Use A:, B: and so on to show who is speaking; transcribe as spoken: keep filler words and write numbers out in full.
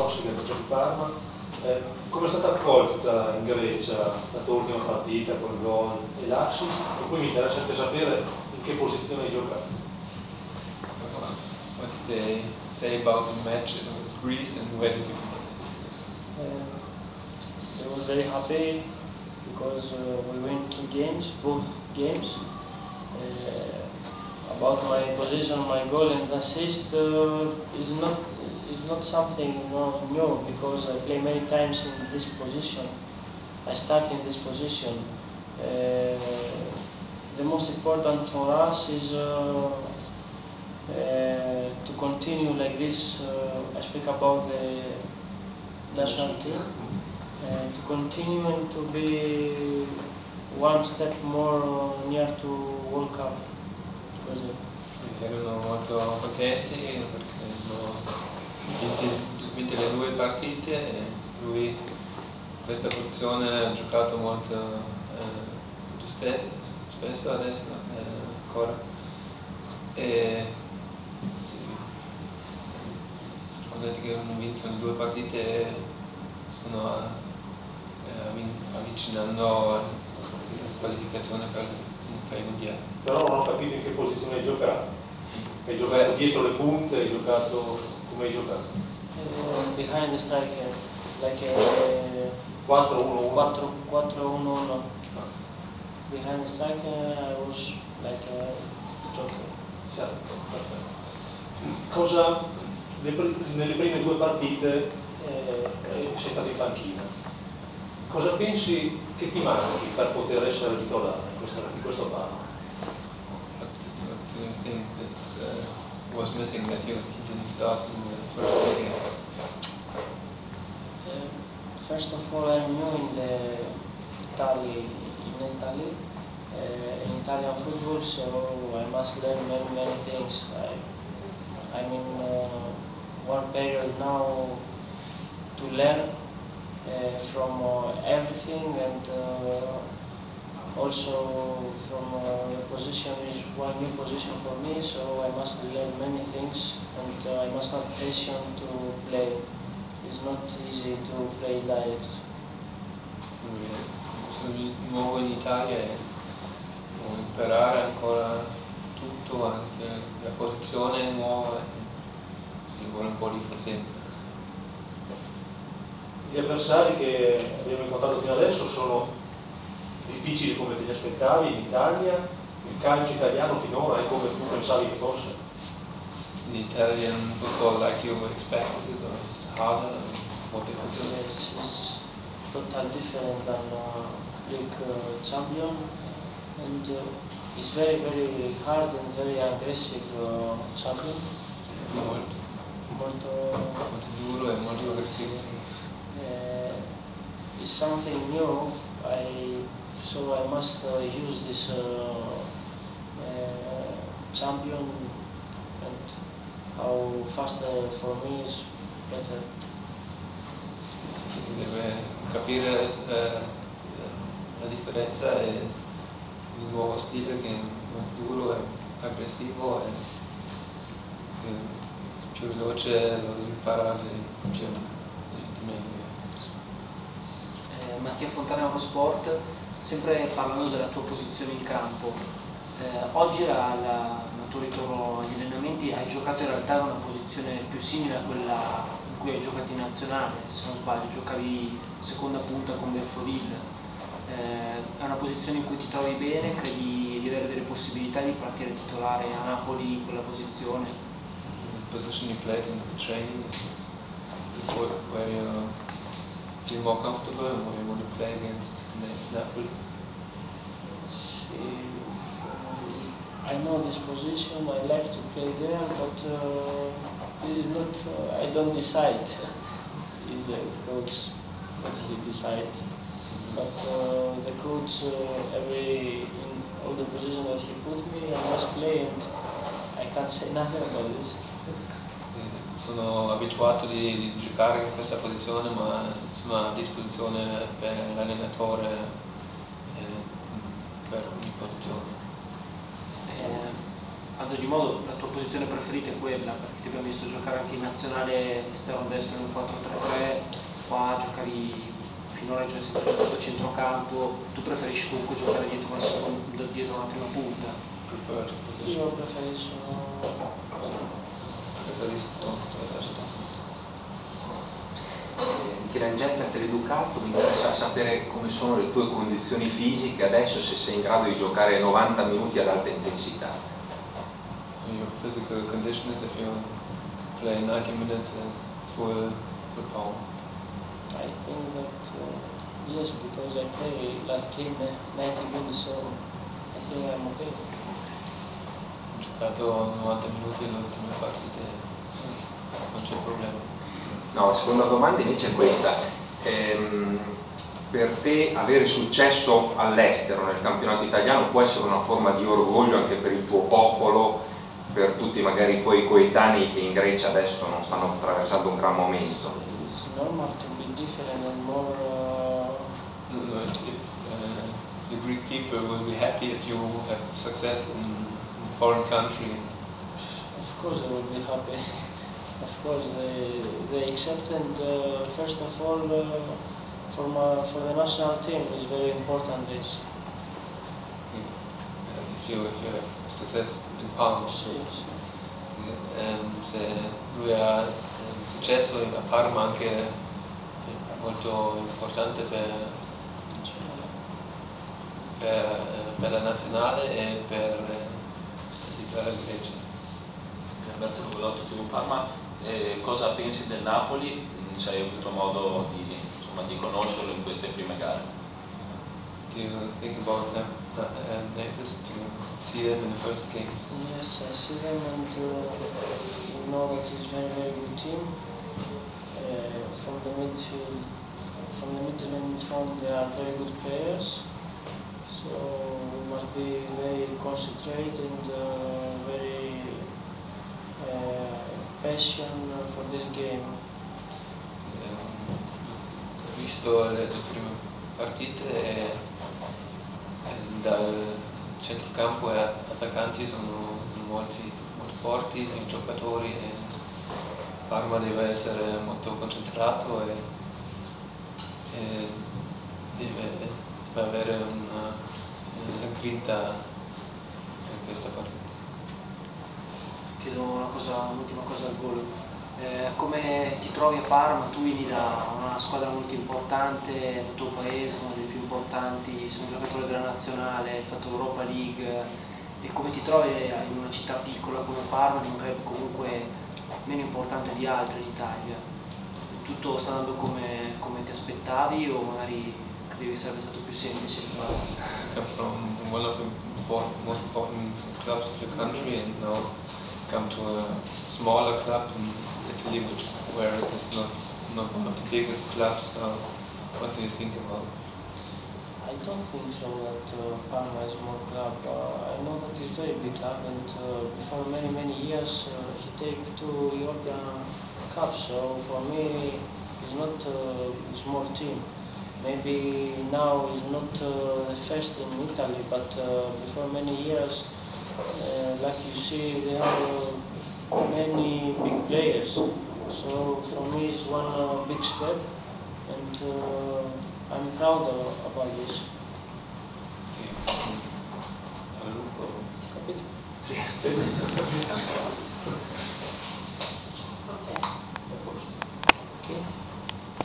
A: grossi che ha fatto il Parma. Eh, come è stata accolta in Grecia la tua ultima partita con il gol e l'assist? E poi mi interessa anche sapere in che posizione hai giocato.
B: What did they say about the match with Greece and where did you play?
C: Uh, they were very happy because uh, we win two games, both games. Uh, about my position, my goal and assist uh, is not is not something you know, new because I play many times in this position. I start in this position. Uh, the most important for us is uh, uh, to continue like this. Uh, I speak about the national team. Uh, to continue and to be one step more near to World Cup. Così.
B: Erano molto contenti perché hanno vinto, vinto le due partite e lui in questa posizione ha giocato molto eh, spesso, spesso adesso eh, ancora. E sì, sono contenti che hanno vinto le due partite e stanno eh, avvicinando la qualificazione per, per i mondiali.
A: Però non ho capito in che posizione hai giocato. Hai giocato dietro le punte, hai giocato come hai giocato?
C: Uh, behind the striker, like a
A: quattro uno uno.
C: quattro uno uno. Behind the striker I was like a joker.
A: Certo, perfetto. Cosa nelle prime due partite eh, sei stato in panchina? Cosa pensi che ti manchi per poter essere titolare in, questa, in questo Parma?
B: What do you think that uh, was missing that you didn't start in the first two games?
C: Uh, first of all, I'm new in the Italy, in Italy, uh, in Italian football, so I must learn many many things. I, I'm in uh, one period now to learn uh, from uh, everything, and uh, also from uh, the position is one new position for me, so I must learn many things, and uh, I must have patience to play. It's not easy to play direct.
B: Sono nuovo in Italia e devo imparare ancora tutto, anche la posizione nuova, ci vuole un po' di pazienza.
A: Gli avversari che abbiamo incontrato fino adesso sono difficili come te li aspettavi in Italia? Il calcio italiano finora è come tu pensavi che fosse?
B: The Italian football, like you expected, or it's harder, more difficult?
C: Yes, it's totally different than uh, League uh, champion, and uh, it's very very hard and very aggressive uh, champion.
B: Molto,
C: Molto,
B: molto duro e molto aggressivo.
C: uh, it's something new. I so I must uh, use this uh, uh, champion, and how faster for me is better.
B: Deve capire eh, la differenza e il nuovo stile che è molto duro e aggressivo e che più veloce lo impara più di meglio.
D: Eh, Mattia Fontana, Eurosport, sempre parlando della tua posizione in campo. Eh, oggi la, la, il tuo ritorno agli allenamenti hai giocato in realtà in una posizione più simile a quella in cui hai giocato in nazionale, se non sbaglio, giocavi seconda punta con Belfodil. Eh, è una posizione in cui ti trovi bene, credi di avere delle possibilità di partire titolare a Napoli in quella posizione?
B: The position you played in the training is, is where you feel more comfortable and where you want to play against Napoli?
C: I know this position, I like to play there, but uh, it is not, uh, I don't decide. It's the coach that he decides. But uh, the coach, uh, every, in all the positions that he put me, I must play, and I can't say nothing about this.
B: Sono abituato di, di giocare in questa posizione, ma sono a disposizione per l'allenatore eh, per ogni posizione.
D: Eh, ad ogni modo la tua posizione preferita è quella, perché ti abbiamo visto giocare anche in nazionale esterno destro nel quattro tre finora hai giocato a centrocampo, tu preferisci comunque giocare dietro una, seconda, dietro una prima punta?
B: Preferred position.
C: Io preferisco
B: Preferisco questa situazione.
E: Michelangelo, Teleducato, mi interessa sapere come sono le tue condizioni fisiche adesso, se sei in grado di giocare novanta minuti ad alta intensità.
B: Your physical condition is if you play ninety minutes at full, full power.
C: I think that uh, yes, because I play last game ninety minutes, so I think I'm okay.
B: Ho giocato novanta minuti nelle ultime partite, non c'è problema.
E: No, la seconda domanda invece è questa. Ehm, per te avere successo all'estero nel campionato italiano può essere una forma di orgoglio anche per il tuo popolo, per tutti magari i tuoi coetanei che in Grecia adesso non stanno attraversando un gran momento?
C: It's normal to be different and more. Uh,
B: If uh, the Greek people will be happy if you have success in, in foreign country.
C: of course, they will be happy. Of course, they they accept, and uh, first of all, uh, for my, for the national team is very important. This.
B: If you, if you have success in Parma,
C: Yes.
B: and eh, lui ha un successo a Parma anche molto importante per, per, per la nazionale e per, sì, per la Grecia.
F: Alberto Nuvolotto, T V Parma, eh, cosa pensi del Napoli? Se hai avuto modo di, insomma, di conoscerlo in queste prime gare?
B: Do you think about Na- Na- uh, Naples? Do you see them in the first games?
C: Yes, I see them, and uh, you know that it's very very good team. Uh, from the midfield, from the middle and front, they are very good players. So we must be very concentrated and uh, very uh, passion for this game.
B: Ehm, Ho visto le, le prime partite e, e dal centrocampo e attaccanti sono, sono molti, molto forti i giocatori e Parma deve essere molto concentrato e, e deve, deve avere una, una grinta in questa partita.
D: Chiedo una cosa, un'ultima cosa al volo. Eh, come ti trovi a Parma? Tu vieni da una squadra molto importante nel tuo paese, una delle più importanti, sei un giocatore della nazionale, hai fatto l'Europa League, e come ti trovi in una città piccola come Parma, in un club comunque meno importante di altri in Italia? Tutto sta andando come, come ti aspettavi o magari credevi sarebbe stato più semplice di fare?
B: You come from one of the important, most important clubs of your country and now come to a smaller club in Italy, which where it is not not one of the biggest clubs. So what do you think about it?
C: I don't think so that uh, Parma is a small club. Uh, I know that it's a very big club, and uh, before many many years uh, he take two European cups. So for me, it's not uh, a small team. Maybe now it's not uh, the first in Italy, but uh, before many years, uh, like you see, they have uh, many big players. So for me, it's one uh, big step, and uh, I'm proud of, about this.
B: Sì. Allora,
C: Capito?
E: Sì.